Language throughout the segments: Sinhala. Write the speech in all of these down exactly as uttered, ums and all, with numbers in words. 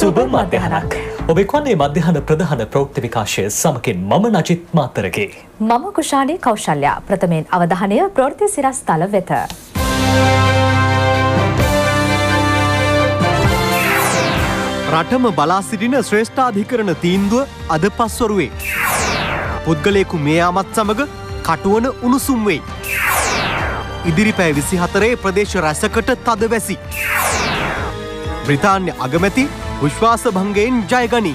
සුබ මධ්‍යහනක්. ඔබ කොන්නේ මධ්‍යහන ප්‍රධාන ප්‍රවෘත්ති විකාශය සමකින් මම නජිත් මාතරගේ. මම කුෂාණී කෞශල්‍යා. ප්‍රථමයෙන් අවධානය ප්‍රවෘත්ති සිරස්තල වෙත. රටම බලා සිටින ශ්‍රේෂ්ඨාධිකරණ තීන්දුව අද පස්වරුවේ. පුද්ගලයෙකු මේ යාමත් සමග කටුවන උණුසුම් වෙයි. ඉදිරි පැය විසිහතරේ ප්‍රදේශ රැසකට තද වැසි. බ්‍රිතාන්‍ය අගමැති විශ්වාස භංගයෙන් ජයගනී.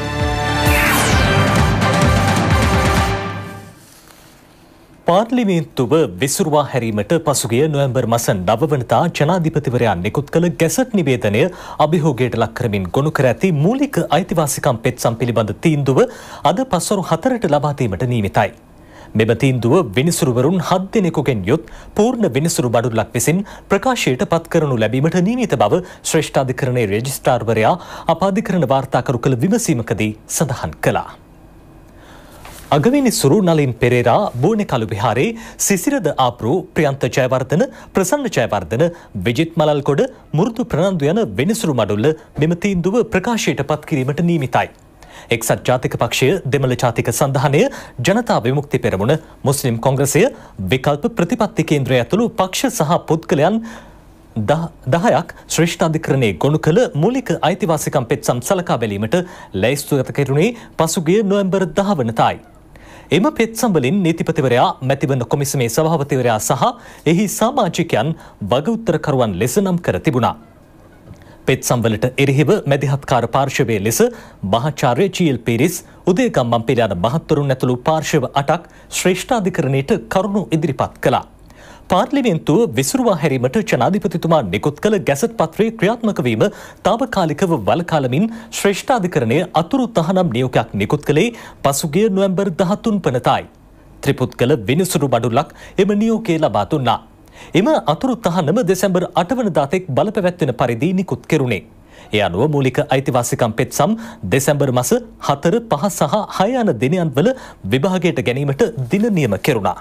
පාර්ලිමේන්තුව විසුරුවා හැරීමට පසුගිය නොවැම්බර් මාස නව වනදා ජනාධිපතිවරයා නිකුත් කළ ගැසට් නිවේදනය අභියෝගයට ලක් කරමින් ගොනු කර ඇති මූලික අයිතිවාසිකම් පෙත්සම් පිළිබඳ තීන්දුව අද පස්වරු හතරට ලබා දීමට නියමිතයි. මෙම තීන්දුව විනිසුරුවරුන් හත් දෙනෙකුගෙන් යුත් පූර්ණ විනිසුරු බඩුල්ලක් විසින් ප්‍රකාශයට පත් කරනු ලැබීමට නියමිත බව ශ්‍රේෂ්ඨාධිකරණයේ රෙජිස්ට්‍රාර්වරයා අපාධිකරණ වාර්තාකරු කළ විමසීමකදී සඳහන් කළා. අගවිනිසුරු නලින් පෙරේරා බෝනෙකලු විහාරේ සිසිරද ආප්‍රු ප්‍රියන්ත ජයවර්ධන ප්‍රසන්න ජයවර්ධන විජිත් මලල්කොඩ මුරුදු ප්‍රනන්දු යන විනිසුරු මඩුල්ල මෙම තීන්දුව ප්‍රකාශයට පත් කිරීමට නියමිතයි. එක්සත් ජාතික පක්ෂය දෙමළ ජාතික සන්ධානය ජනතා විමුක්ති පෙරමුණ මුස්ලිම් කොංග්‍රසය විකල්ප ප්‍රතිපත්ති කේන්ද්‍රය ඇතුළු පක්ෂ සහ පුද්ගලයන් දහයක් ශ්‍රේෂ්ඨාධිකරණයේ ගොනු කළ මූලික අයිතිවාසිකම් පෙත්සම් සලකා බැලීමට ලැයිස්තුගත කෙරුණේ පසුගිය නොවැම්බර් දහ වනදායි. එම පෙත්සම් වලින් නීතිපතිවරයා මැතිවරණ කොමිසමේ සභාපතිවරයා සහ එහි සමාජිකයන් වග උත්තරකරුවන් ලෙස නම් කර තිබුණා. පෙත්සම් වලට එරෙහිව මැදිහත්කාර පාර්ශවයේ ලෙස මහාචාර්ය ජී.එල්. පීරිස්, උදේගම් මම්පිල යන මහත්වරුන් ඇතුළු පාර්ශව අටක් ශ්‍රේෂ්ඨාධිකරණයට කරුණු ඉදිරිපත් කළා. පාර්ලිමේන්තුව විසුරුවා හැරීමට ජනාධිපතිතුමා නිකුත් කළ ගැසට් පත්‍රයේ ක්‍රියාත්මක වීම తాවකාලිකව වළකාලමින් ශ්‍රේෂ්ඨාධිකරණයේ අතුරු තහනම් නියෝගයක් නිකුත් කළේ පසුගිය නොවැම්බර් දහතුන් වනදායි. ත්‍රිපුද්ගල විනිසුරු බඩුල්ලක් එම නියෝගය ලබා දුන්නා. එම අතුරු තහනම දෙසැම්බර් අට වනදා තෙක් බලපැවැත්වෙන පරිදි නිකුත් කෙරුණේ. ඒ අනුව මූලික අයිතිවාසිකම් පෙත්සම් දෙසැම්බර් මාස හතර පහ සහ හය යන දිනයන් වල විභාගයට ගැනීමට දින නියම කෙරුණා.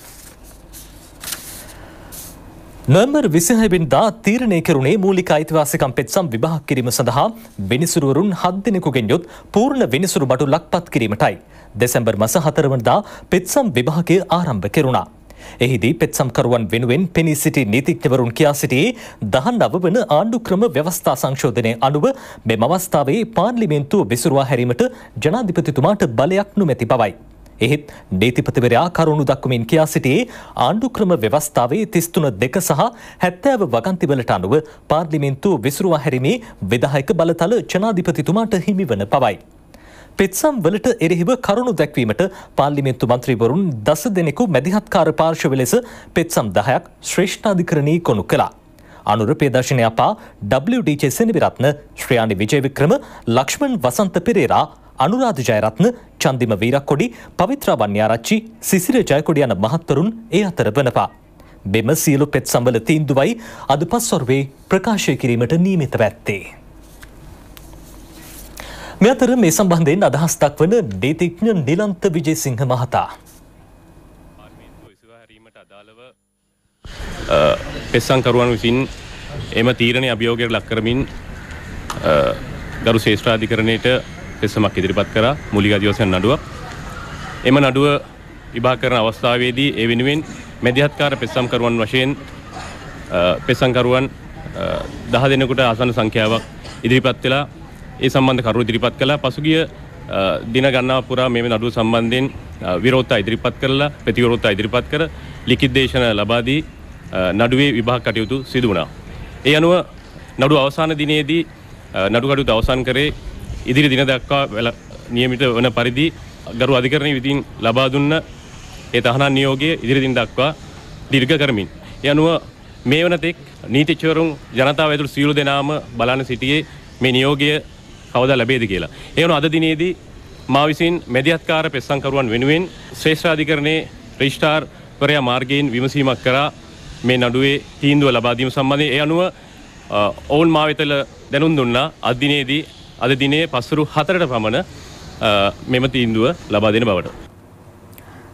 නොවැම්බර් විසිහය වෙනිදා තීරණය කෙරුණේ මූලික අයිතිවාසිකම් පෙත්සම් විභාග කිරීම සඳහා විනිසුරුවරුන් හත් දෙනෙකුගෙන් යුත් පූර්ණ විනිසුරු බඩුල්ලක් පත් කිරීමටයි. දෙසැම්බර් මාස හතර වනදා පෙත්සම් විභාගය ආරම්භ කෙරුණා. එහිදී පෙත්සම්කරුවන් වෙනුවෙන් පෙනී සිටි නීතිඥවරුන් කියා සිටියේ දහනව වන ආණ්ඩුක්‍රම ව්‍යවස්ථා සංශෝධනය අනුව මෙම අවස්ථාවේ පාර්ලිමේන්තුව විසුරුවා හැරීමට ජනාධිපතිතුමාට බලයක් නොමැති බවයි. එහෙත් නීතිපතිවරයා කරුණු දක්වමින් කියා සිටියේ ආණ්ඩුක්‍රම ව්‍යවස්ථාවේ තිස් තුන දෙක සහ හැත්තෑව වගන්තිවලට අනුව පාර්ලිමේන්තුව විසුරුවා හැරීමේ විධායක බලතල ජනාධිපතිතුමාට හිමිවන බවයි. පෙත්සම් වලට එරෙහිව කරුණු දැක්වීමට පාර්ලිමේන්තු මන්ත්‍රීවරුන් දස දෙනෙකු මැදිහත්කාර පාර්ශව ලෙස පෙත්සම් දහයක් ශ්‍රේෂ්ඨාධිකරණයේ ගොනු කළා. අනුර ප්‍රියදර්ශනය අපා ඩබ්ලිව්.ඩී.ජේ සෙනවිරත්න, ශ්‍රේයානි විජයවික්‍රම, ලක්ෂ්මන් වසන්ත පෙරේරා, අනුරාධ ජයරත්න, චන්දිම වීරක්කොඩි, පවිත්‍රා වන්‍යාරච්චි, සිසිර ජයකොඩි යන මහත්වරුන් ඒ අතර වනවා. මෙම සියලු පෙත්සම් වල තීන්දුවයි අද පස්වරුවේ ප්‍රකාශය කිරීමට නියමිතව ඇත්තේ. මේ අතර මේ සම්බන්ධයෙන් අදහස් දක්වන නීතිඥ නිලන්ත විජේසිංහ මහතා පෙත්සම්කරුවන් විසින් එම තීරණය අභියෝගයට ලක් කරමින් ගරු ශ්‍රේෂ්ඨාධිකරණයට පෙත්සමක් ඉදිරිපත් කරා මූලික අධිවසන නඩුවක්. එම නඩුව විභාග කරන අවස්ථාවේදී ඒ වෙනුවෙන් මැදිහත්කාර පෙත්සම්කරුවන් වශයෙන් පෙත්සම්කරුවන් දහ දෙනෙකුට ආසන්න සංඛ්‍යාවක් ඉදිරිපත් වෙලා ඒ සම්බන්ධ කරුණු ඉදිරිපත් කළා. පසුගිය දින ගණනාව පුරා මේ නඩුව සම්බන්ධයෙන් විරෝධතා ඉදිරිපත් කරලා ප්‍රතිවිරෝධතා ඉදිරිපත් කර ලිඛිත දේශන ලබා දී නඩුවේ විභාග කටයුතු සිදු වුණා. ඒ අනුව නඩුව අවසාන දිනේදී නඩු කටයුතු අවසන් කරේ ඉදිරි දින දක්වා නියමිත වන පරිදි ගරු අධිකරණයේ විසින් ලබා දුන්න ඒ තහනම් නියෝගය ඉදිරි දින දක්වා දීර්ඝ කරමින්. ඒ අනුව මේ වන තෙක් නීතිඥවරුන් ජනතාව ඇතුළු සියලු දෙනාම බලන සිටියේ මේ නියෝගය කවදා ලැබෙයිද කියලා. ඒ වුණ අද දිනේදී මා විසින් මැදිහත්කාර පෙත්සම්කරුවන් වෙනුවෙන් ශ්‍රේෂ්ඨාධිකරණයේ රෙජිස්ට්‍රාර්වරයා මාර්ගයෙන් විමසීමක් කරා මේ නඩුවේ තීන්දුව ලබා දීම සම්බන්ධයෙන්. ඒ අනුව ඔවුන් මා වෙතල දැනුම් දුන්නා අද දිනේදී අද දිනේ පස්වරු හතරට පමණ මෙම තීන්දුව ලබා දෙන බවට.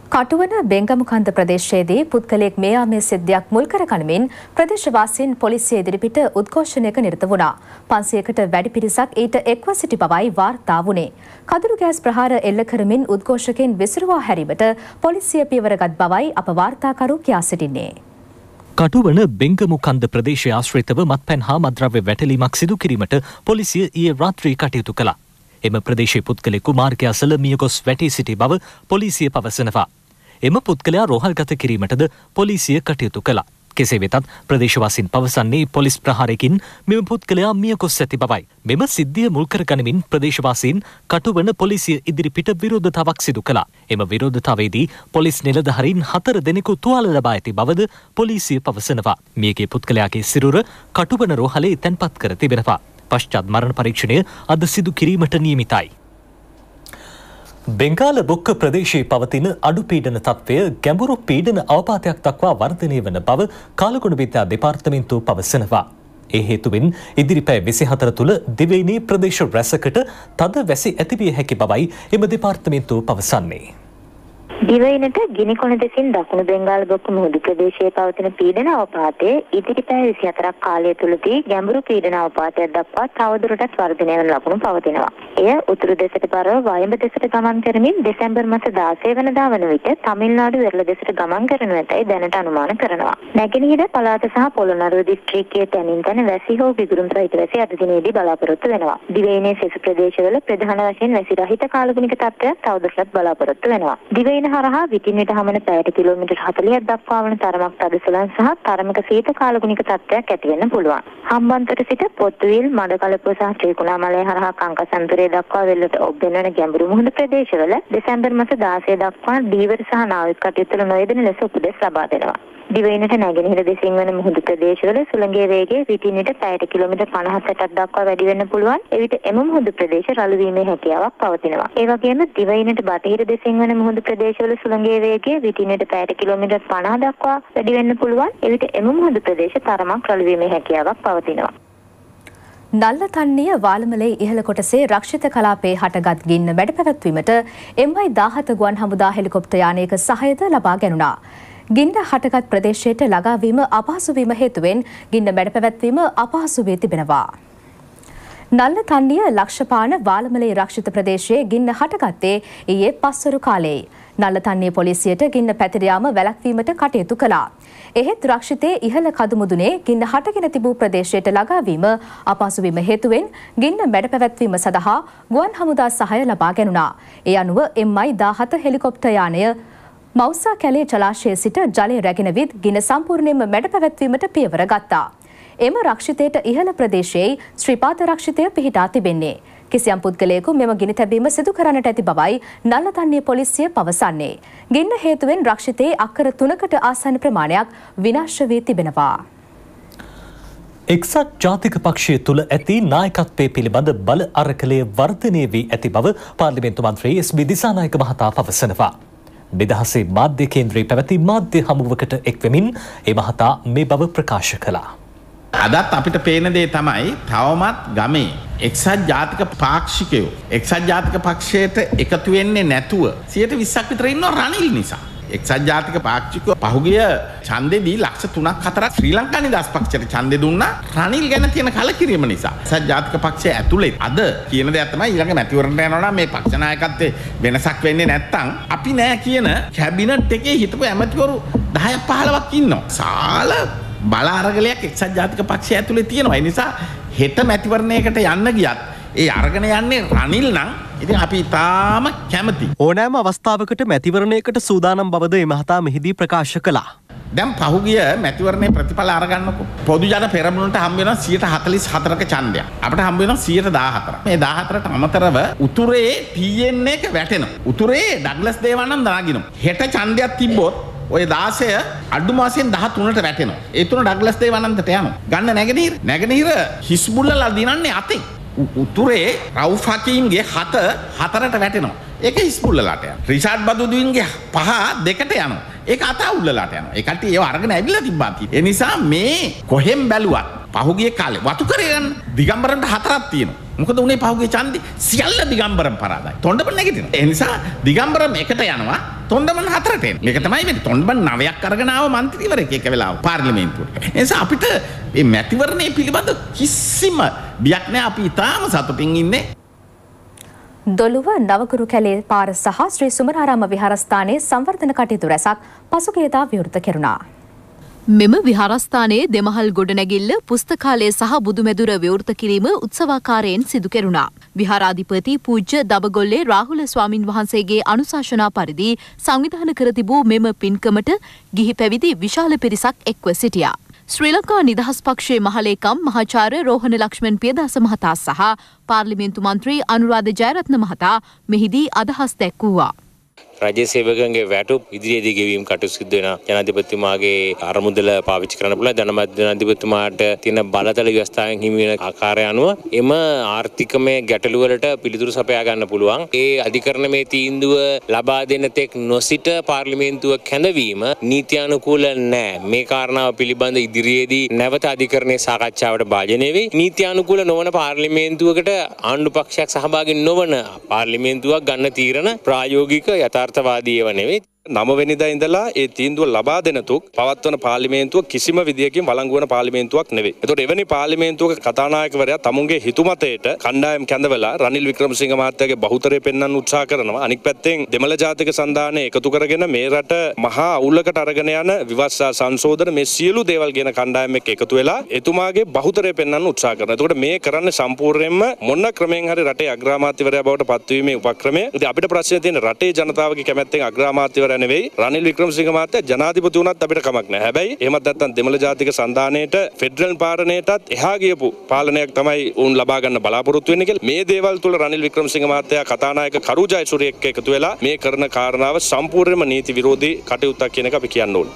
කටුවන බෙංගමුකන්ද ප්‍රදේශයේදී පුද්ගලයෙක් මේ යාමේ සිද්ධියක් මුල් කර ගනිමින් ප්‍රදේශවාසීන් පොලිසිය ඉදිරිපිට උද්ඝෝෂණයක නිරත වුණා. පන්සියයකට වැඩි පිරිසක් ඊට එක්ව සිටි බවයි වාර්තා වුණේ. කඳුළු ගෑස් ප්‍රහාර එල්ල කරමින් උද්ඝෝෂකයන් විසිරුවා හැරීමට පොලිසිය පියවරගත් බවයි අප වාර්තාකරු කියා සිටින්නේ. කටුවන බෙංගමුකන්ද ප්‍රදේශය ආශ්‍රිතව මත්පැන් හා මද්‍රව්‍ය වැටලීමක් සිදු කිරීමට පොලිසිය ඊයේ රාත්‍රී කටයුතු කළා. එම ප්‍රදේශයේ පුද්ගලයෙකු මාර්ගය අසල මිය ගොස් වැටී සිටි බව පොලිසිය පවසනවා. එම පුද්ගලයා රෝහල්ගත කිරීමටද පොලිසිය කටයුතු කළා. කෙසේ වෙතත් ප්‍රදේශවාසීන් පවසන්නේ පොලිස් ප්‍රහාරයකින් මෙම පුද්ගලයා මිය ගොස් ඇති බවයි. මෙම සිද්ධිය මුල් කර ගනිමින් ප්‍රදේශවාසීන් කටුවන පොලිසිය ඉදිරිපිට විරෝධතාවක් සිදු කළා. එම විරෝධතාවේදී පොලිස් නිලධාරීන් හතර දෙනෙකු තුවාල ලබා ඇති බවද පොලිසිය පවසනවා. මියගේ පුද්ගලයාගේ සිරුර කටුවන රෝහලේ තැන්පත් කර තිබෙනවා. පශ්චාත් මරණ පරීක්ෂණය අද සිදු කිරීමට නියමිතයි. බෙංගාල බොක්ක ප්‍රදේශයේ පවතින අඩු පීඩන තත්ත්වය ගැඹුරු පීඩන අවපාතයක් දක්වා වර්ධනය වන බව කාලගුණ විද්‍යා දෙපාර්තමේන්තුව පවසනවා. ඒ හේතුවෙන් ඉදිරි පැය විසිහතර තුළ දිවයිනේ ප්‍රදේශ රැසකට තද වැසි ඇතිවිය හැකි බවයි එම දෙපාර්තමේන්තුව පවසන්නේ. දිවයිනට ගිනිකොන දෙසින් දකුණු බෙන්ගාල බොක්ක මුහුදු ප්‍රදේශයේ පවතින පීඩන අවපාතයේ ඉදිරි පැය විසිහතරක් කාලය තුළදී ගැඹුරු පීඩන අවපාතයක් දක්වා තවදුරටත් වර්ධනය වන ලකුණු පවතිනවා. එය උතුරු දෙසට පරව වයඹ දෙසට ගමන් කරමින් දෙසැම්බර් මාස දාසය වෙනිදා වන විට තමිල්නාඩු වෙරළ දෙසට ගමන් කරනු ඇතැයි දැනට අනුමාන කරනවා. නැගෙනහිර පළාත සහ පොළොන්නරුව දිස්ත්‍රික්කයේ තැනින් තැන වැසි හෝ විදුරුම් සහිත වැසි අද දිනේදී බලාපොරොත්තු වෙනවා. දිවයිනේ සෙසු ප්‍රදේශවල ප්‍රධාන වශයෙන් වැසි රහිත කාලගුණික තත්ත්වයක් තවදුරටත් බලාපොරොත්තු වෙනවා. දිවයින හරහා විටින් විට හමන පැයට කිලෝමීටර් හතළිහක් දක්වා වන තරමක් තදසලන් සහ තරමක සීත කාලගුණික තත්ත්වයක් ඇති වෙන්න පුළුවන්. හම්බන්තොට සිට පොත්තුවිල්, මඩකලපුව සහ ත්‍රිකුණාමලය හරහා කංකසන්තරය දක්වා වෙල්ලට ඔබ්බෙන් වන ගැඹුරු මුහුදු ප්‍රදේශවල දෙසැම්බර් මාස දාසය දක්වා ඩීවර සහ නාවික කටයුතු නොයෙදෙන ලෙස උපදෙස් ලබා දෙනවා. දිවයිනට නැගෙනහිර දෙසින් වන මුහුදු ප්‍රදේශවල සුළඟේ වේගය විටින් විට පැයට කිලෝමීටර් පනහක් සැටක් දක්වා වැඩි වෙන්න පුළුවන්. එවිට එම මුහුදු ප්‍රදේශ රළු වීමේ හැකියාවක් පවතිනවා. ඒ වගේම දිවයිනට බටහිර දෙසින් වන මුහුදු ප්‍රදේශවල සුළඟේ වේගය විටින් විට පැයට කිලෝමීටර් පනහ දක්වා වැඩි වෙන්න පුළුවන්. එවිට එම මුහුදු ප්‍රදේශ තරමක් රළු වීමේ හැකියාවක් පවතිනවා. නල්ලතන්නිය වාලමලේ ඉහළ කොටසේ රක්ෂිත කලාපයේ හටගත් ගින්න මැඩ පැවැත්වීමට එම් අයි දාහත ගුවන් හමුදා හෙලිකොප්ටර් යානයක සහයද ලබා ගැනුණා. ගින්න හටගත් ප්‍රදේශයට ළඟාවීම අපහසු වීම හේතුවෙන් ගින්න මැඩ පැවැත්වීම අපහසු වී තිබෙනවා. නල්ලතන්නිය ලක්ෂපාන වාලමලේ රක්ෂිත ප්‍රදේශයේ ගින්න හටගත්තේ ඊයේ පස්වරු කාලයේ. නල්ලතන්නිය පොලිසියට ගින්න පැතිර යාම වැළැක්වීමට කටයුතු කළා. එහෙත් රක්ෂිතයේ ඉහළ කදුමුදුනේ ගින්න හටගෙන තිබූ ප්‍රදේශයට ළඟාවීම අපහසු වීම හේතුවෙන් ගින්න මැඩ පැවැත්වීම සඳහා ගුවන් හමුදා සහාය ලබා ගැනුණා. ඒ අනුව එම් අයි දාහත හෙලිකොප්ටර් යානය මෞසා කැලේ ජලාශයේ සිට ජලය රැගෙන විත් ගින්න සම්පූර්ණයෙන්ම මැඩ පැවැත්වීමට පියවර ගත්තා. එම රක්ෂිතයට ඉහළ ප්‍රදේශයේ ශ්‍රීපාද රක්ෂිතය පිහිටා තිබෙන්නේ. කිසියම් පුද්ගලයෙකු මෙම ගිනි තැබීම සිදු කරන්නට ඇති බවයි නල්ලතන්නිය පොලිසිය පවසන්නේ. ගින්න හේතුවෙන් රක්ෂිතයේ අක්කර තුනකට ආසන්න ප්‍රමාණයක් විනාශ වී තිබෙනවා. එක්සත් ජාතික පක්ෂය තුළ ඇති නායකත්වය පිළිබඳ බල අරකලය වර්ධනය වී ඇති බව පාර්ලිමේන්තු මන්ත්‍රී එස් බී දිසානායක මහතා පවසනවා. නිදහසේ මාධ්‍ය කේන්ද්‍රයේ පැවති මාධ්‍ය හමුවකට එක්වෙමින් ඒ මහතා මේ බව ප්‍රකාශ කළා. අදත් අපිට පේන දේ තමයි තවමත් ගමේ එක්සත් ජාතික පාක්ෂිකයෝ එක්සත් ජාතික පක්ෂයට එකතු වෙන්නේ නැතුව සියයට විස්සක් විතර ඉන්නවා රනිල් නිසා. එක්සත් ජාතික පාක්ෂිකයෝ පහුගිය ඡන්දෙදී ලක්ෂ තුනක් හතරක් ශ්‍රී ලංකා නිදහස් පක්ෂයට ඡන්දෙ දුන්නා රනිල් ගැන තියෙන කලකිරීම නිසා. එක්සත් ජාතික පක්ෂය ඇතුලේ අද කියන දේ තමයි ඊළඟ මැතිවරණයට යනවා නම් මේ පක්ෂ නායකත්වයේ වෙනසක් වෙන්නේ නැත්නම් අපි නෑ කියන කැබිනට් එකේ හිටපු ඇමතිවරු දහයක් පහළොවක් ඉන්නවා. සාල බල අරගලයක් එක්සත් ජාතික පක්ෂය ඇතුලේ තියෙනවා. ඒ නිසා හෙට මැතිවරණයකට යන්න ගියත් ඒ අරගෙන යන්නේ රනිල් නම් ඉතින් අපි තාම කැමති. ඕනෑම අවස්ථාවකට මැතිවරණයකට සූදානම් බවද ඒ මහතා මෙහිදී ප්‍රකාශ කළා. දැන් පහුගිය මැතිවරණයේ ප්‍රතිඵල අරගන්නකො පොදු ජන පෙරමුණට හම්බ වෙනවා සියයට හතළිස් හතරක ඡන්දයක්. අපිට හම්බ වෙනවා සියයට දාහතරක්. මේ දාහතරට අමතරව උතුරේ ටී එන් එක වැටෙනවා. උතුරේ ඩග්ලස් දේවානන්ද නාගිනවා. හෙට ඡන්දයක් තිබ්බොත් ඔය දාසය අඩු මාසයෙන් දහතුනට වැටෙනවා. ඒ තුන ඩග්ලස් දේවානන්දට යනවා. ගන්න නැගෙනහිර. නැගෙනහිර හිස්බුල්ලලා දිනන්නේ අතෙන්. උතුරේ රවුෆ් හකීම්ගේ හත හතරට වැටෙනවා. ඒක හිස්බුල්ලලාට යනවා. රිෂාඩ් බදුදුවින්ගේ පහ දෙකට යනවා. ඒක අතඋල්ලලාට යනවා. ඒ කට්ටිය ඒව අරගෙන ඇවිල්ලා තිබ්බා. ඒ නිසා මේ කොහෙන් බැලුවත් පහුගිය කාලේ වතු කරේ ගන්න දිගම්බරන්ට හතරක් තියෙනවා. මොකද උනේ පහුගිය ඡන්දේ සියල්ල දිගම්බරම් පරාදයි. තොණ්ඩපල නැගිටිනවා. ඒ නිසා දිගම්බරම් එකට යනවා. තොණ්ඩමන් හතරට එන්න. මේක තමයි මේ තොණ්ඩමන් නවයක් අරගෙන ආව മന്ത്രിවරයෙක් එක වෙලාව පාර්ලිමේන්තුවට. ඒ නිසා අපිට මේ මැතිවරණය පිළිබඳ කිසිම බියක් නැහැ. අපි ඉතාම සතුටින් ඉන්නේ. දොළුව නවගුරු කැලේ පාර සහ ශ්‍රී සුමනාරාම විහාරස්ථානයේ සංවර්ධන කටයුතු රැසක් පසුගියදා විවෘත කෙරුණා. මෙම විහාරස්ථානයේ දෙමහල් ගොඩනැගිල්ල පුස්තකාලය සහ බුදුමැදුර විවෘත කිරීම උත්සවාකාරයෙන් සිදු කෙරුණා. විහාරාධිපති පූජ්‍ය දබගොල්ලේ රාහුල ස්වාමින් වහන්සේගේ අනුශාසනා පරිදි සංවිධානය කර තිබූ මෙම පින්කමට ගිහි පැවිදි විශාල පිරිසක් එක්ව සිටියා. ශ්‍රී ලංකා නිදහස් පක්ෂයේ මහලේකම් මහාචාර්ය රෝහණ ලක්ෂ්මන් පියදාස මහතා සහ පාර්ලිමේන්තු මන්ත්‍රී අනුරාධ ජයරත්න මහතා මෙහිදී අදහස් දැක්වුවා. රජයේ සේවකයන්ගේ වැටුප් ඉදිරියේදී ගෙවීම කටයුතු සිදු වෙනවා. ජනාධිපතිතුමාගේ අරමුදල පාවිච්චි කරන්න පුළුවන්. ජනමත් ජනාධිපතිතුමාට තියෙන බලතල ව්‍යවස්ථාවෙන් හිමි වෙන ආකාරය අනුව එම ආර්ථිකමය ගැටලු වලට පිළිතුරු සපයා ගන්න පුළුවන්. ඒ අධිකරණමේ තීන්දුව ලබා දෙන තෙක් නොසිට පාර්ලිමේන්තුව කැඳවීම නීත්‍යානුකූල නැහැ. මේ කාරණාව පිළිබඳ ඉදිරියේදී නැවත අධිකරණයේ සාකච්ඡාවට භාජනය වෙයි. නීත්‍යානුකූල නොවන පාර්ලිමේන්තුවකට ආණ්ඩු පක්ෂයක් සහභාගී නොවන පාර්ලිමේන්තුවක් ගන්න තීරණ ප්‍රායෝගික යථාර්ථ වාදී ඒවා නෙවෙයි. නව වෙනිදා ඉඳලා ඒ තීන්දුව ලබා දෙන තුක් පවත්වන පාර්ලිමේන්තුව කිසිම විදියකින් වළංගු වන පාර්ලිමේන්තුවක් නෙවෙයි. ඒතකොට එවැනි පාර්ලිමේන්තුවක කතානායකවරයා තමුන්ගේ හිතුමතයට කණ්ඩායම් කැඳවලා රනිල් වික්‍රමසිංහ මහත්තයාගේ බහුතරය පෙන්වන්න උත්සාහ කරනවා. අනික් පැත්තෙන් දෙමළ ජාතික සන්ධානය එකතු කරගෙන මේ රට මහා අවුලකට අරගෙන යන විවස්සා සංශෝධන මේ සියලු දේවල් කියන කණ්ඩායම් එක්ක එකතු වෙලා එතුමාගේ බහුතරය පෙන්වන්න උත්සාහ කරනවා. ඒතකොට මේ කරන්නේ සම්පූර්ණයෙන්ම මොන ක්‍රමෙන් හරි රටේ අග්‍රාමාත්‍යවරයා බවට පත්වීමේ උපක්‍රමය. ඉතින් අපිට ප්‍රශ්නේ තියෙන්නේ රටේ ජනතාවගේ කැමැත්තෙන් අග්‍රාමාත්‍යවරයා නෙවෙයි රනිල් වික්‍රමසිංහ මහත්තයා ජනාධිපති වුණත් අපිට කමක් නැහැ. හැබැයි එහෙමත් නැත්නම් දෙමළ ජාතික සන්ධානයේට ෆෙඩරල් පාලනයටත් එහා ගියපු පාලනයක් තමයි උන් ලබා ගන්න බලාපොරොත්තු වෙන්නේ කියලා. මේ දේවල් තුල රනිල් වික්‍රමසිංහ මහත්තයා කතානායක කරු ජයසූරිය එක්ක එකතු වෙලා මේ කරන කාරණාව සම්පූර්ණයෙන්ම නීති විරෝධී කටයුත්තක් කියන එක අපි කියන්න ඕනේ.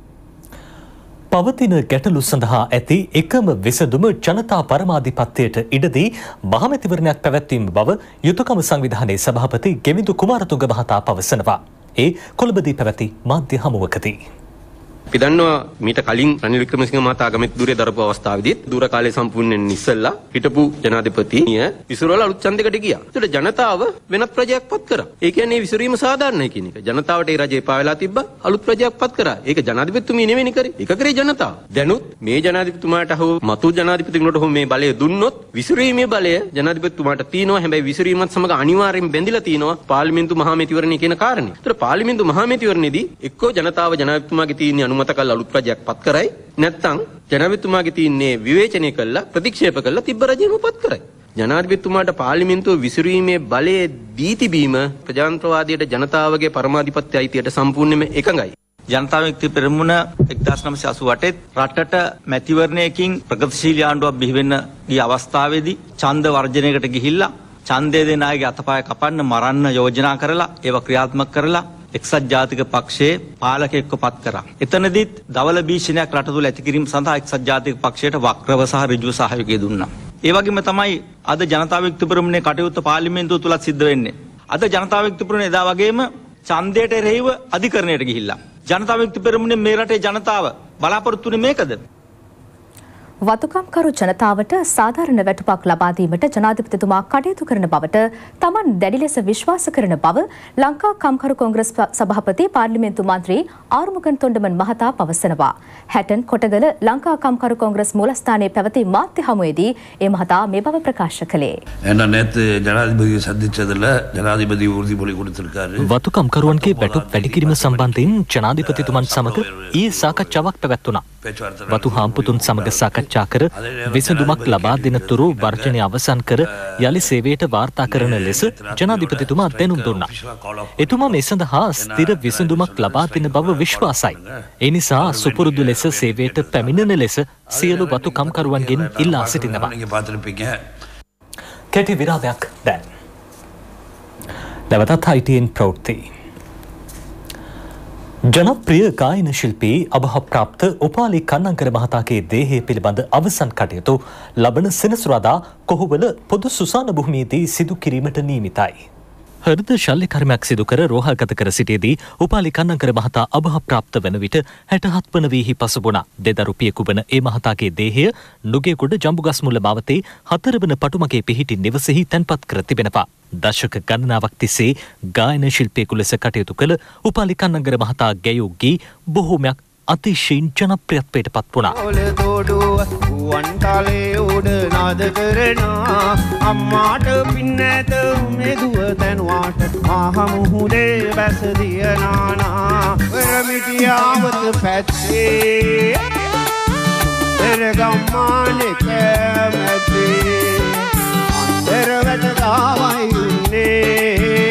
පවතින ගැටලු සඳහා ඇති එකම විසඳුම ජනතා පරමාධිපත්‍යයට ඉඩදී මහමැතිවරණයක් පැවැත්වීම බව යුතුකම සංවිධානයේ සභාපති ගෙවිඳු කුමාරතුංග මහතා පවසනවා. ඒ කොළඹදී පැවැති මාධ්‍ය හමුවකදී අපි දන්නවා මීට කලින් රනිල් වික්‍රමසිංහ මහතා ගමෙත් දුරේ දරපු අවස්ථාවේදීත් දුර කාලේ සම්පූර්ණයෙන් ඉස්සෙල්ලා හිටපු ජනාධිපතිනිය විසිරවල අලුත් ඡන්දයකට ගියා. ඒකට ජනතාව වෙනත් ප්‍රජයක් පත් කරා. ඒ කියන්නේ විසිරීම සාධාරණයි කියන එක. ජනතාවට ඒ රජේ එපා වෙලා තිබ්බා අලුත් ප්‍රජයක් පත් කරා. ඒක ජනාධිපතිතුමිය නෙවෙයි කරේ. ඒක කරේ ජනතාව. දැනුත් මේ ජනාධිපතිතුමාට හෝ මතු ජනාධිපතිතුමට හෝ මේ බලය දුන්නොත් විසිරීමේ බලය ජනාධිපතිතුමාට තියෙනවා. හැබැයි විසිරීමත් සමග අනිවාර්යෙන් බැඳිලා තියෙනවා පාර්ලිමේන්තු මහමැතිවරණය කියන කාරණේ. ඒතර පාර්ලිමේන්තු මහමැතිවරණයේදී එක්කෝ ජනතාව ජනාධිපතිතුමාගේ තියෙන අනුමත කළ අලුත් ප්‍රජයක් පත් කරයි නැත්නම් ජනාධිපතිතුමාගේ තියෙන්නේ විවේචනය කළා ප්‍රතික්ෂේප කළා තිබ්බ රජයම පත් කරයි. ජනාධිපතිතුමාට පාර්ලිමේන්තුව විසිරීමේ බලය දී තිබීම ප්‍රජාතන්ත්‍රවාදයට ජනතාවගේ පරමාධිපත්‍ය අයිතියට සම්පූර්ණයෙන්ම එකඟයි. ජනතා විමුක්ති පෙරමුණ එක්දාස් නවසිය අසූඅට රටට මැතිවරණයකින් ප්‍රගතිශීලී ආණ්ඩුවක් බිහි වෙන්න ගිය අවස්ථාවේදී ඡන්ද වර්ජනයකට ගිහිල්ලා ඡන්දය දෙන අයගේ අතපය කපන්න මරන්න යෝජනා කරලා ඒවා ක්‍රියාත්මක කරලා එක්සත් ජාතික පක්ෂයේ පාලකයෙක්ව පත් කරා. එතනදිත් දවල භීෂණයක් රට තුළ ඇති කිරීම සඳහා එක්සත් ජාතික පක්ෂයට වක්‍රව සහ ඍජුව සහයෝගය දුන්නා. ඒ වගේම තමයි අද ජනතා විමුක්ති පෙරමුණේ කටයුත්ත පාර්ලිමේන්තුව තුලත් සිද්ධ වෙන්නේ. අද ජනතා විමුක්ති පෙරමුණ එදා වගේම ඡන්දයට එරෙහිව අධිකරණයට ගිහිල්ලා. ජනතා විමුක්ති පෙරමුණේ මේ රටේ ජනතාව බලාපොරොත්තු වෙන්නේ මේකද? වතුකම්කරු ජනතාවට සාධාරණ වැටුපක් ලබා දීමට ජනාධිපතිතුමා කටයුතු කරන බවට තමන් දැඩි ලෙස විශ්වාස කරන බව ලංකා කම්කරු කොංග්‍රස් සභාපති පාර්ලිමේන්තු මන්ත්‍රී ආරුමුගන් තොණ්ඩමන් මහතා පවසනවා. හැටන් කොටගල ලංකා කම්කරු කොංග්‍රස් මූලස්ථානයේ පැවති මාධ්‍ය හමුවේදී ඒ මහතා මේ බව ප්‍රකාශ කළේ. වතුකම්කරුවන්ගේ වැටුප් වැඩි කිරීම සම්බන්ධයෙන් ජනාධිපතිතුමන් සමග ඊයේ සාකච්ඡාවක් පැවැත්වුණා. වතු හාම්පුතුන් සමග සාකච්ඡා කර විසඳුමක් ලබා දෙනතුරු වර්ජනය අවසන් කර යලි සේවයට වාර්තා කරන ලෙස ජනාධිපතිතුමා දැනුම් දුන්නා. එතුමා මේ සඳහා ස්ථිර විසඳුමක් ලබා දෙන බව විශ්වාසයි. ඒ නිසා සුපුරුදු ලෙස සේවයට පැමිණෙන ලෙස සියලු වතුකම්කරුවන්ගෙන් ඉල්ලා සිටිනවා. කෙටි විරාමයක් දැන්. නැවතත් හයිටියෙන් ප්‍රවෘත්ති. ජනප්‍රිය ගායන ශිල්පී අභාවප්‍රාප්ත උපාලි කන්නංකර මහතාගේ දේහය පිළිබඳ අවසන් කටයුතු ලබන සෙනසුරාදා කොහොඹල පොදු සුසාන භූමියේදී සිදු කිරීමට නියමිතයි. හෘද ශල්‍ය කර්මයක් සිදු කර රෝහල්ගත කර සිටියේදී උපාලි කන්නංකර මහතා අභාවප්‍රාප්ත වන විට හැටහත් වන වීහි පසුබුණා. දෙදරු පියෙකු වන ඒ මහතාගේ දේහය නුගේගොඩ ජම්බුගස්මුල්ල මාවතේ හතරවන පටුමගේ පිහිටි නිවසෙහි තැන්පත් කර තිබෙනවා. දශක ගණනාවක් තිස්සේ ගායන ශිල්පියෙකු ලෙස කටයුතු කළ උපාලි කන්නංකර මහතා ගැයූ ගී බොහෝමයක් අතිශයින් ජනප්‍රියත්වයට පත් වුණා. වන්ටලේ උඩ නාද කරනා අම්මාට පින්නැත මෙදුව තැන්වාට මහමුහුදේ බැස දියනානා පෙරමිටියාවත පැත්තේ පෙරගම්මානෙක මැත්තේ අන්තරවැට ගාවයි උන්නේ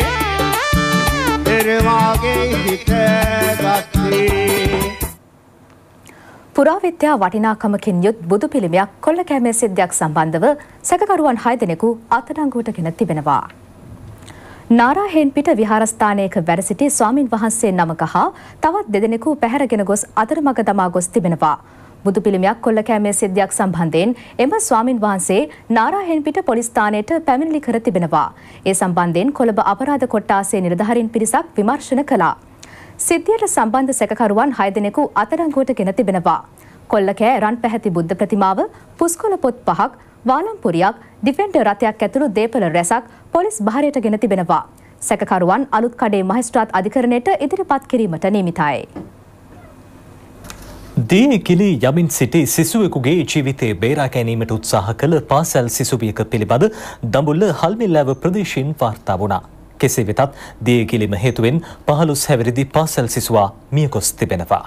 පෙරවාගේ හිත ගත්තේ. පුරාවිද්‍යා වටිනාකමකින් යුත් බුදු පිළිමයක් කොල්ලකෑමේ සිද්ධියක් සම්බන්ධව සැකකරුවන් හය දෙනෙකු අත්අඩංගුවට ගෙන තිබෙනවා. නාරාහෙන්පිට විහාරස්ථානයක වැඩ සිටි ස්වාමින් වහන්සේ නමක හා තවත් දෙදෙනෙකු පැහැරගෙන ගොස් අතරමඟ දමා ගොස් තිබෙනවා. බුදු පිළිමයක් කොල්ලකෑමේ සිද්ධියක් සම්බන්ධයෙන් එම ස්වාමින් වහන්සේ නාරාහෙන්පිට පොලිස් ස්ථානයට පැමිණිලි කර තිබෙනවා. ඒ සම්බන්ධයෙන් කොළඹ අපරාධ කොට්ටාසේ නිලධාරීන් පිරිසක් විමර්ශන කළා. සිද්ධියට සම්බන්ධ සැකකරුවන් හය දෙනෙකු අත්අඩංගුවට ගෙන තිබෙනවා. කොල්ලකෑ රන් පැහැති බුද්ධ ප්‍රතිමාව, පුස්කොළ පොත් පහක්, වාලම්පුරියක්, ඩිෆෙන්ඩර් රථයක් ඇතුළු දේපළ රැසක් පොලිස් භාරයට ගෙන තිබෙනවා. සැකකරුවන් අලුත් කඩේ මහේස්ත්‍රාත් අධිකරණයට ඉදිරිපත් කිරීමට නියමිතයි. දී කිලි යමින් සිටි සිසුවෙකුගේ ජීවිතය බේරා ගැනීමට උත්සාහ කළ පාසල් සිසුවියක පිළිබඳ දඹුල්ල හල්මිල්ලෑව ප්‍රදේශයෙන් වාර්තා වුණා. කෙසේ වෙතත් දියගිලිම හේතුවෙන් පහළොස් හැවිරිදි පාසල් සිසුවා මියගොස් තිබෙනවා.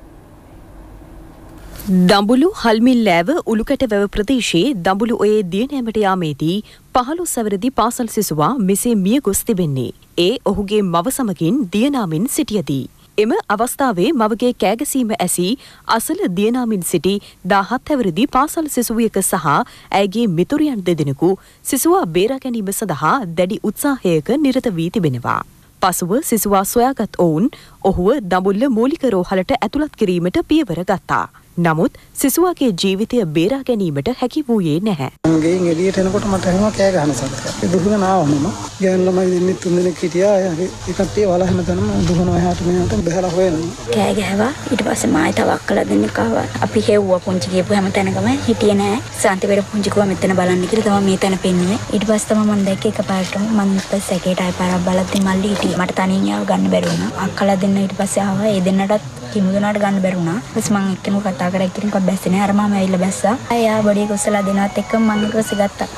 දඹුලු හල්මිල්ලෑව උළුකැට වැව ප්‍රදේශයේ දඹුලු ඔයේ දියනෑමට යාමේදී පහළොස් හැවිරිදි පාසල් සිසුවා මෙසේ මියගොස් තිබෙන්නේ. ඒ ඔහුගේ මව සමගින් දියනාමින් සිටියදී. එම අවස්ථාවේ මවගේ කෑගසීම ඇසී අසල දියනාමින් සිටි දාහත් හැවිරිදි පාසල් සිසුවියක සහ ඇයගේ මිතුරියන් දෙදෙනෙකු සිසුවා බේරා ගැනීම සඳහා දැඩි උත්සාහයක නිරත වී තිබෙනවා. පසුව සිසුවා සොයාගත් ඔවුන් ඔහුව දඹුල්ල මූලික රෝහලට ඇතුළත් කිරීමට පියවර ගත්තා. නමුත් සිසුවාගේ ජීවිතය බේරා ගැනීමට හැකි වූයේ නැහැ. ගෙයින් එළියට එනකොට මට හැමෝම කෑ ගහන සද්දයක්. ඒ දුහගෙන ආවම ගෑනු ළමයි දෙන්නේ තුන් දෙනෙක් හිටියා. ඒ කට්ටිය වල හැමතැනම දුහනවා එහාට මෙහාට බහලා හොයනවා. කෑ ගහවා ඊට පස්සේ මායි තව අක්කලා දෙන්නෙක් ආවා. අපි හෙව්වා පුංචි කියපු හැම තැනකම හිටියේ නෑ. සාන්තිපේර පුංචි කිව්වා මෙතන බලන්න කියලා තමයි මේ තැන පෙන්නුවේ. ඊට පස්සේ තමයි මම දැක්කේ එකපාරටම මම පස්සේ සැකේට ආයි පාරක් බලද්දි මල්ලි හිටියේ. මට තනියෙන් ආව ගන්න බැරි වුණා. අක්කලා දෙන්න ඊට පස්සේ ආවා. ඒ දෙන්නටත් කිමුදුනාට ගන්න බැරි වුණා. ඊපස්සේ මම එක්කෙනෙක් කතා කරා එක්කෙනෙක් බැස්සේ නෑ. අර මම ඇවිල්ලා බැස්සා. ආයා බොඩිය කුසලා දෙනවත් එක්කම මම ඊට ගත්තා.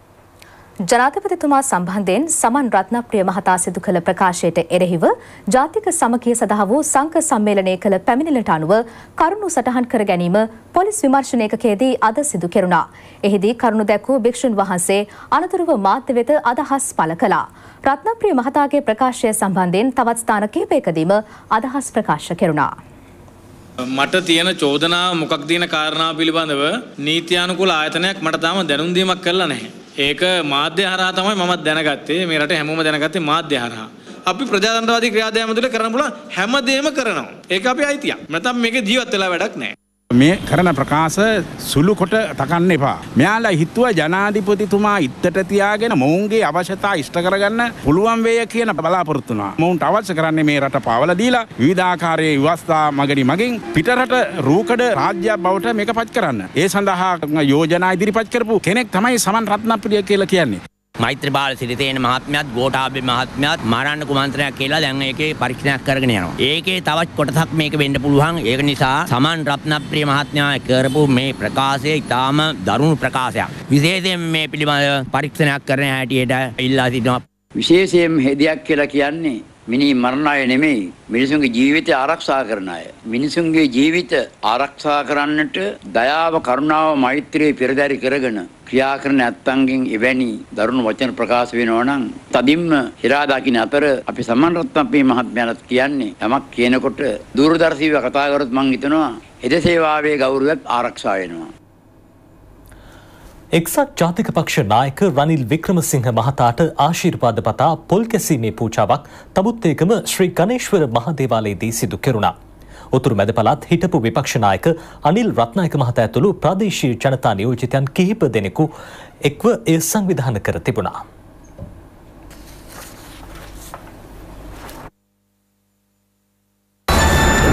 ජනාධිපතිතුමා සම්බන්ධයෙන් සමන් රත්නප්‍රිය මහතා සිදු කළ ප්‍රකාශයට එරෙහිව ජාතික සමගිය සඳහා වූ සංඝ සම්මේලනය කළ පැමිණිල්ලට අනුව කරුණු සටහන් කර ගැනීම පොලිස් විමර්ශනයකදී අද සිදු කෙරුණා. එහිදී කරුණු දැක්වූ භික්ෂුන් වහන්සේ අනතුරුව මාධ්‍ය වෙත අදහස් පළ කළා. රත්නප්‍රිය මහතාගේ ප්‍රකාශය සම්බන්ධයෙන් තවත් ස්ථාන කිහිපයකදීම අදහස් ප්‍රකාශ කෙරුණා. මට තියෙන චෝදනාව මොකක් දින කාරණාව පිළිබඳව නීත්‍යානුකූල ආයතනයක් මට තාම දැනුම් දීමක් කළා නැහැ. ඒක මාධ්‍ය හරහා තමයි මමත් දැනගත්තේ. මේ රටේ හැමෝම දැනගත්තේ මාධ්‍ය හරහා. අපි ප්‍රජාතන්ත්‍රවාදී ක්‍රියාදාම තුළ කරන්න පුළුවන් හැමදේම කරනවා. ඒක අපි අයිතියක්. නැත්නම් මේකේ ජීවත් වෙලා වැඩක් නැහැ. මේ කරන ප්‍රකාශ සුළු කොට තකන්න එපා. මෙයාලා හිතුවා ජනාධිපතිතුමා ඉත්තට තියාගෙන මොවුන්ගේ අවශ්‍යතා ඉෂ්ට කරගන්න පුළුවන් වේය කියන බලාපොරොත්තු වෙනවා. මොවුන්ට අවශ්‍ය කරන්නේ මේ රට පාවලා දීලා විවිධාකාරයේ ව්‍යවස්ථා මගින් මගින් පිටරට රූකඩ රාජ්‍යයක් බවට මේක පත් කරන්න. ඒ සඳහා යෝජනා ඉදිරිපත් කරපු කෙනෙක් තමයි සමන් රත්නප්‍රිය කියලා කියන්නේ. මෛත්‍රීපාල සිරිසේන මහත්මයාත් ගෝඨාභය මහත්මයාත් මාරන්න කුමන්ත්‍රණයක් කියලා දැන් ඒකේ පරීක්ෂණයක් කරගෙන යනවා. ඒකේ තවත් කොටසක් මේක වෙන්න පුළුවන්. ඒක නිසා සමන් රත්නප්‍රිය මහත්මයා කරපු මේ ප්‍රකාශය ඉතාම දරුණු ප්‍රකාශයක්. විශේෂයෙන් මේ පිළිබඳව පරීක්ෂණයක් කරන හැටියට ඉල්ලා සිටිනවා. විශේෂයෙන් හෙදියක් කියලා කියන්නේ මිනි මරණ අය නෙමෙයි, මිනිසුන්ගේ ජීවිතය ආරක්ෂා කරන අය. මිනිසුන්ගේ ජීවිත ආරක්ෂා කරන්නට දයාව, කරුණාව, මෛත්‍රිය පෙරදරි කරගෙන ක්‍රියා කරන ඇත්තන්ගෙන් එවැනි දරුණු වචන ප්‍රකාශ වෙනවා නම් තදින්ම හිරා දකින්න අතර අපි සමන් රත්නප්‍රිය මහත්මයාට කියන්නේ යමක් කියනකොට දූරදර්ශීව කතා කරොත් මම හිතනවා හෙද සේවාවේ ගෞරවයත් ආරක්ෂා වෙනවා. එක්සත් ජාතික පක්ෂ නායක රනිල් වික්‍රමසිංහ මහතාට ආශිර්වාද පතා පොල් කැසීමේ පූජාවක් තමුත්තේකම ශ්‍රී ගණේශ්වර මහදේවාලයේදී සිදු කෙරුණා. උතුරු මැද පළාත් හිටපු විපක්ෂ නායක අනිල් රත්නායක මහතා ඇතුළු ප්‍රාදේශීය ජනතා නියෝජිතයන් කිහිප දෙනෙකු එක්ව එය සංවිධානය කර තිබුණා.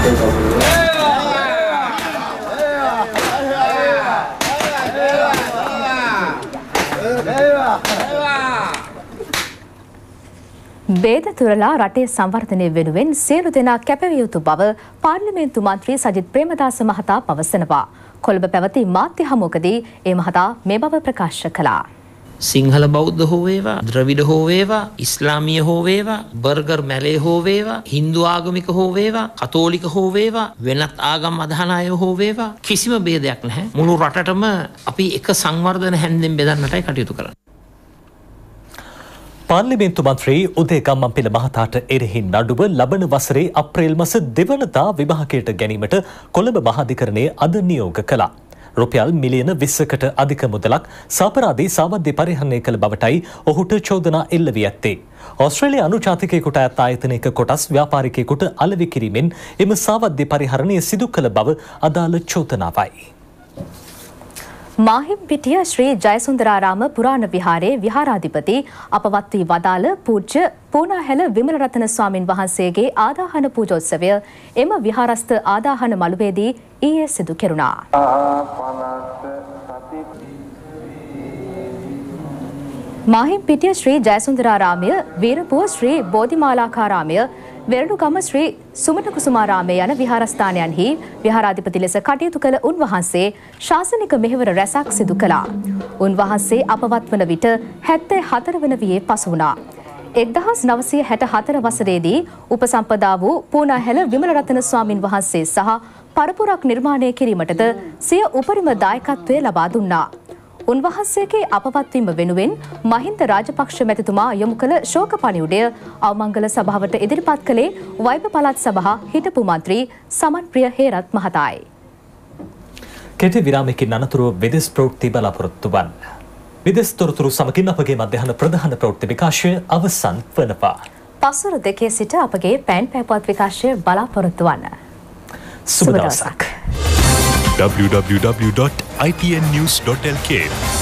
බේද තුරලා රටේ සංවර්ධනය වෙනුවෙන් සියලු දෙනා කැපවිය යුතු බව පාර්ලිමේන්තු මන්ත්‍රී සජිත් ප්‍රේමදාස මහතා පවසනවා. කොළඹ පැවති මාධ්‍ය හමුවකදී ඒ මහතා මේ බව ප්‍රකාශ කළා. සිංහල බෞද්ධ හෝ වේවා, ද්‍රවිඩ හෝ වේවා, ඉස්ලාමීය හෝ වේවා, බර්ගර් මැලේ හෝ වේවා, හින්දු ආගමික හෝ වේවා, කතෝලික හෝ වේවා, වෙනත් ආගම් අදහන අය හෝ වේවා, කිසිම ભેදයක් නැහැ. මුළු රටටම අපි එක සංවර්ධන හැන්දෙන් බෙදන්නටයි කටයුතු කරන්නේ. පාර්ලිමේන්තු මන්ත්‍රී උදේ ගම්මන්පිල මහතාට එරෙහි නඩුව ලබන වසරේ අප්‍රේල් මාස දෙවනදා විභාගයට ගැනීමට කොළඹ මහාධිකරණයේ අද නියෝග කළා. රුපියල් මිලියන විස්සකට අධික මුදලක් සාපරාධී සාවද්‍ය පරිහරණය කළ බවටයි ඔහුට චෝදනා එල්ල වී ඇත්තේ. ඕස්ට්‍රේලියා අනුජාතිකයෙකුට අයත් ආයතනයක කොටස් ව්‍යාපාරිකයෙකුට අලෙවි කිරීමෙන් එම සාවද්‍ය පරිහරණය සිදු කළ බව අදාළ චෝදනාවයි. මාහිම්පිටිය ශ්‍රී ජයසුන්දරාරාම පුරාණ විහාරයේ විහාරාධිපති අපවත් වී වදාළ පූජ්‍ය පූනාහැල විමලරතන ස්වාමින් වහන්සේගේ ආදාහන පූජෝත්සවය එම විහාරස්ථ ආදාහන මළුවේදී ඊයේ සිදු කෙරුණා. මාහිම්පිටිය ශ්‍රී ජයසුන්දරාරාමය, වීරපුව ශ්‍රී බෝධිමාලාකාරාමය, වෙරළුගම ශ්‍රී සුමන කුසුමාරාමය යන විහාරස්ථානයන්හි විහාරාධිපති ලෙස කටයුතු කළ උන්වහන්සේ ශාසනික මෙහෙවර රැසක් සිදු කළා. උන්වහන්සේ අපවත් වන විට හැත්තෑ හතර වන වියේ පසු වුණා. එක්දහස් නවසිය හැට හතර වසරේදී උපසම්පදා වූ පූනාහැල විමලරතන ස්වාමින් වහන්සේ සහ පරපුරක් නිර්මාණය කිරීමටද සිය උපරිම දායකත්වය ලබා දුන්නා. උන්වහන්සේගේ අපවත්වීම වෙනුවෙන් මහින්ද රාජපක්ෂ මැතිතුමා යොමු කළ ශෝක පණිවුඩය අවමංගල සභාවට ඉදිරිපත් කළේ වෛද්‍ය පළාත් සභා හිටපු මන්ත්‍රී සමන්ප්‍රිය හේරත් මහතායි. කෙටි විරාමයකින් අනතුරුව විදෙස් ප්‍රවෘත්ති බලාපොරොත්තු වන්න. විදෙස් තොරතුරු සමගින් අපගේ මධ්‍යහන ප්‍රධාන ප්‍රවෘත්ති විකාශය අවසන් වනවා. පස්වර දෙකේ සිට අපගේ පැන් පැපුවත් විකාශය බලාපොරොත්තු වන්න. සුබ දවසක්. w w w dot i p n news dot l k